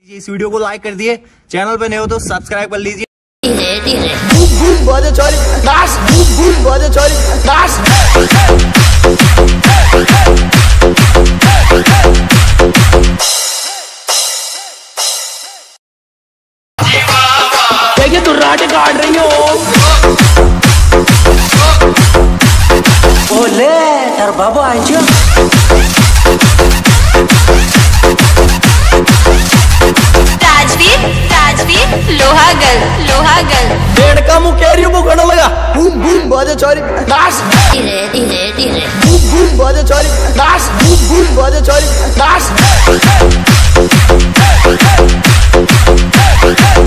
इस वीडियो को लाइक कर दिए, चैनल पे नए हो तो सब्सक्राइब कर लीजिए। देखिए दुर्राटे काट रही हो। ओले तर बाबू आइयो। राजवीर लोहागल पेड़ का मुँह कैरियो बुखाने लगा। बूम बूम बाजे चोरी दास। धीरे बूम बूम बाजे चोरी दास। बूम बूम बाजे चोरी दास।